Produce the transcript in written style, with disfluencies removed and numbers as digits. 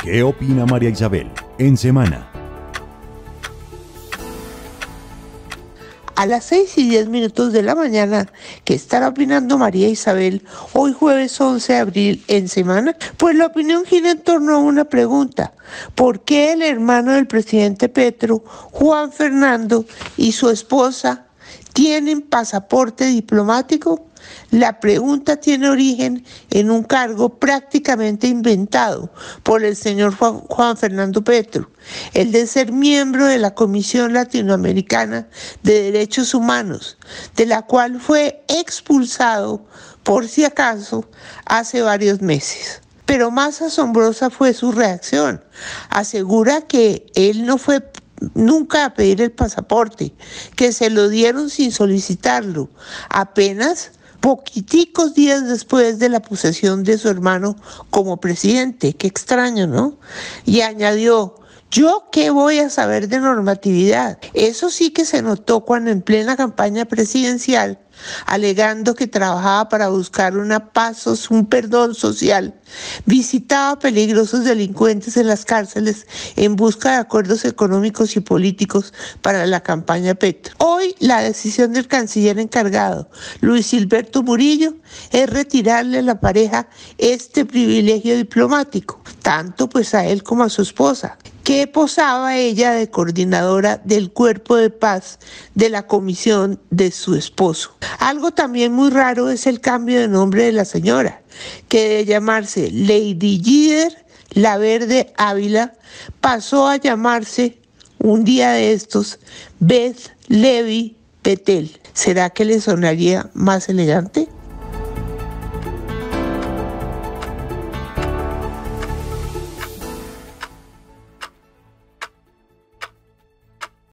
¿Qué opina María Isabel en Semana? A las 6:10 de la mañana, que estará opinando María Isabel hoy jueves 11 de abril en Semana, pues la opinión gira en torno a una pregunta: ¿por qué el hermano del presidente Petro, Juan Fernando, y su esposa tienen pasaporte diplomático? La pregunta tiene origen en un cargo prácticamente inventado por el señor Juan Fernando Petro, el de ser miembro de la Comisión Latinoamericana de Derechos Humanos, de la cual fue expulsado, por si acaso, hace varios meses. Pero más asombrosa fue su reacción. Asegura que él no fue nunca a pedir el pasaporte, que se lo dieron sin solicitarlo, apenas poquiticos días después de la posesión de su hermano como presidente. Qué extraño, ¿no? Y añadió: ¿yo qué voy a saber de normatividad? Eso sí que se notó cuando en plena campaña presidencial, alegando que trabajaba para buscar un perdón social, visitaba a peligrosos delincuentes en las cárceles en busca de acuerdos económicos y políticos para la campaña Petro. Hoy la decisión del canciller encargado, Luis Gilberto Murillo, es retirarle a la pareja este privilegio diplomático, tanto pues a él como a su esposa, que posaba ella de coordinadora del cuerpo de paz de la comisión de su esposo. Algo también muy raro es el cambio de nombre de la señora, que de llamarse Lady Gider Laverde Ávila pasó a llamarse un día de estos Beth Levi Petel. ¿Será que le sonaría más elegante?